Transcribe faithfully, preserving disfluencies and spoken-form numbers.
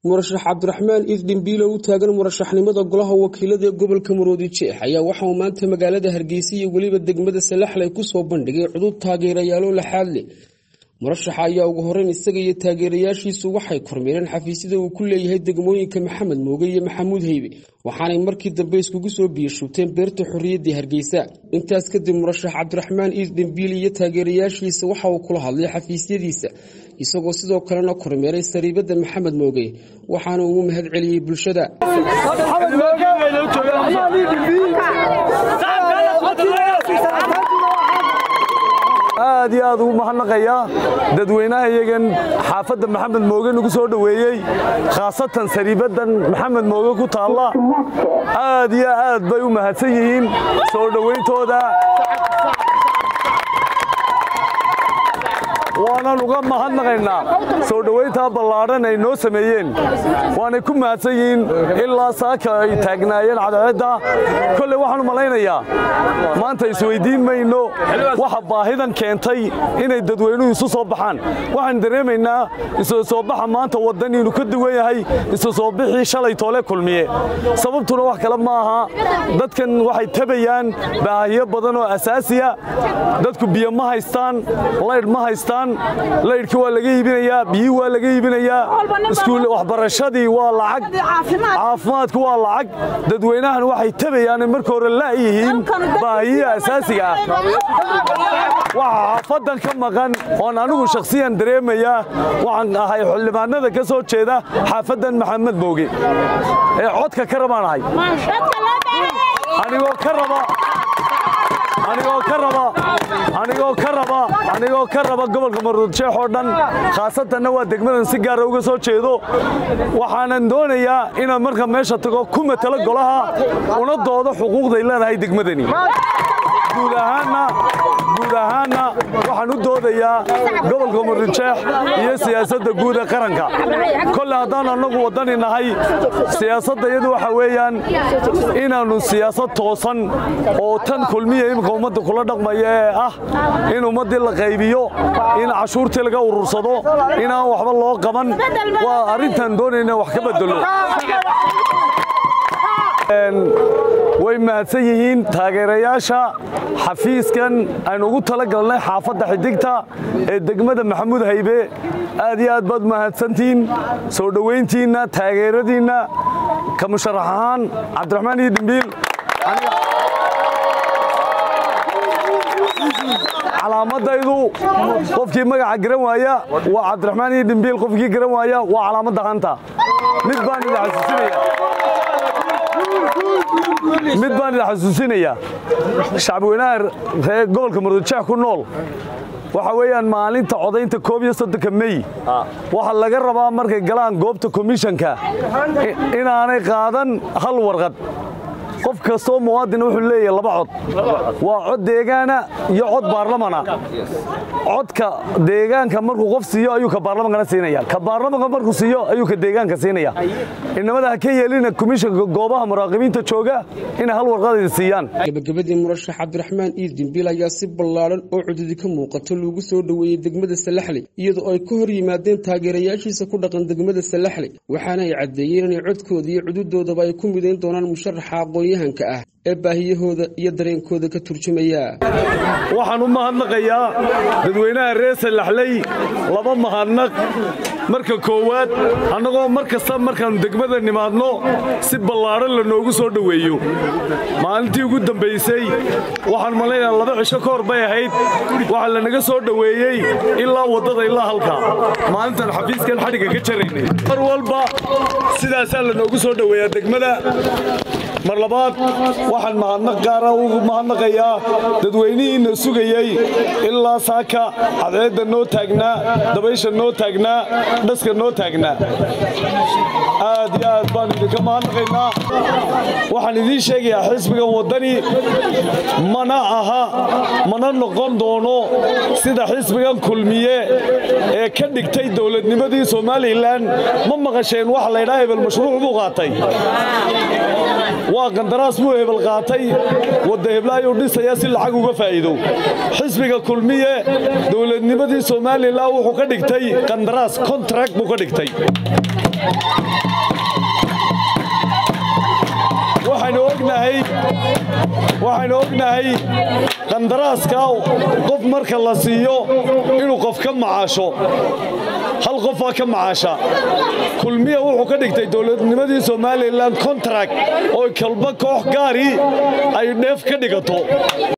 murashax Cabdiraxmaan Isdimbiil oo taagan murashaxnimada golaha wakiilada gobolka Maroodi Jeex ayaa waxa uu maanta magaalada Hargeysa iyo waliba degmada Salaxley ku soo bandhigay cudud taageerayaal la xadle murashaxa ayaa ugu horeyn isaga iyo taageerayaashiisu waxay kormeereen xafiisyada uu ku leeyahay degmooyinka Maxamed Mooge iyo Maxamuud Haybe waxaanay markii dambe iskugu soo biyashubteen beerta xorriyadda Hargeysa intaas kadib murashax Cabdiraxmaan Isdimbiil iyo taageerayaashiisa waxa uu kula hadlay xafiisyadiisa isagoo sidoo kalena kormeeray sariibada Maxamed Mooge waxaana uu mahad celiyay bulshada aad iyo aad ugu mahadnaqaya dadweynaha iyagan xaafadda Maxamed Mooge nagu soo dhaweeyay khaasatan sariibadan Maxamed Mooge ku taala aad iyo aad bay u mahadsan yihiin soo dhaweyntooda waana uga mahadnaqaynaa soo dhaweynta ballaaran ay noo sameeyeen waana ku mahadsan yihiin ilaa saaka ay taagnaayeen cadaalada kale waxaan u malaynayaa maanta isweydiin mayno waxa baahidan keentay inay dadweynuhu isu soo baxaan waxaan dareemaynaa isu soo baxa maanta wadaniinu ka duwan yahay isu soo bixii shalay toole kulmiye sababtuna wax kale ma aha dadkan waxay tabayaan baahiyo badan oo asaasiya dadku biyo ma haystaan leyd ma haystaan leydhki waa laga iibinayaa biyo waa laga iibinayaa iskuul waxbarashadii waa lacag caafimaadku waa lacag dadweynahan waxay tabayaan markii hore la yihiin baahiyaha asaasiga ah waxa xaafadan ka maqan oo anigu shakhsiyan dareemaya waxaan ahay xildhibaanada ka soo jeeda xaafadan Maxamed Mooge ee codka ka rabanahay anigoo ka raba anigoo ka raba anigoo ka raba anigoo ka raba gobolka Maroodi Jeex oo dhan khaasatan waa degmadan si gaar ah uga soo jeedo waxaan doonayaa inaan marka meesha tago ku matalo golaha una doodo xuquuqda ay leedahay degmadani guud ahaana guud ahaana waxaan u doodayaa gobolka Maroodi Jeex iyo siyaasadda guud ee qaranka kol hadaan anagu wadani nahay siyaasadda iyadu waxa weeyaan inaanu siyaasad toosan oo tan kulmiye imka ummadda kula dhaqmaya ah in ummadii la qaybiyo in cashuurtii laga urursado in aan waxba loo qaban waa arintan doonayna wax ka bedelo way mahadsan yihiin taageerayaasha xafiiskan aynu ugu talagalnay xaafadda xidigta ee degmada Maxamuud Haybe aad iyo aad baad mahadsantiin soo dhaweyntiina taageeradiina ka musharaxan Cabdiraxmaan Isdimbiil calaamadaydu qofkii magaca garan waaya waa Cabdiraxmaan Isdimbiil qofkii garan waaya waa calaamadda hanta mid baan ila xasuusinaya mid baan ila xasuusinaya shacabweynaha reer gobolka Maroodi Jeex ku nool waxa weeyaan maalinta codaynta koob iyo soddon May waxa laga rabaa markay galaan goobta commissionka inaanay qaadan hal warqad qof kasto muwaadin wuxuu leeyahay laba cod waa cod deegaana iyo cod baarlamaana codka deegaanka markuu qof siiyo ayuu ka baarlamaanka siinaya ka baarlamaanka markuu siiyo ayuu ka deegaanka siinaya inamada ka yeelina commissionka goobaha muraaqibiinta jooga in hal warqad siiyaan gabagabadii murashax Cabdiraxmaan Isdimbiil ayaa si ballaaran oo cududi ka muuqato lagu soo dhaweeyay degmada Salaxley iyadoo ay ka hor yimaadeen taageerayaashiisa ku dhaqan degmada Salaxley waxaana ay cadeeyeen in codkooda iyo cududoodaba ay ku mideen doonaan musharaxa aqoonyahanka ah ee baahiyahooda iyo dareenkooda ka turjumaya waxaan u mahadnaqayaa dadweynaha reer Salaxley laba mahadnaq marka koowaad anagoo markasta markaan degmada nimaadno si ballaaran la noogu soo dhaweeyo maalintii ugu dambeysay waxaan maleynayaa laba cisho ka hor bay ahayd waxa la naga soo dhaweeyay ilaa wadada ilaa halka maalintan xafiiskan xadhiga ka jaraynay mar walba sidaas la noogu soo dhaweeyaa degmada mar labaad waxaan mahadnaq gaar ah ugu mahadnaqayaa dadweynihiina sugayay ilaa saaka cadceedda noo taagnaa dabaysha noo taagnaa dhaska noo taagnaa aad iyo aad baan idinka mahadnaqaynaa waxaan idiin sheegayaa xisbigan wadani mana aha mana noqon doono sida xisbigan kulmiye ee ka dhigtay dowladnimadii Somaliland ma maqasheen waxa la yiraahdo hebel mashruuc buu qaatay waa qandaraas buu hebel qaatay wada heblaayo dhisaya si lacag uga faa'iido xisbiga kulmiye dowladnimadii Somaliland wuxuu ka dhigtay qandaraas contract buu ka dhigtay waxaynu ognahay qandaraaska qof marka la siiyo inuu qof ka macaasho hal qofaa ka macaasha kulmiya wuxuu ka dhigtay dowladnimadii Somaliland contract oo kalba koox gaari ay dheef ka dhigato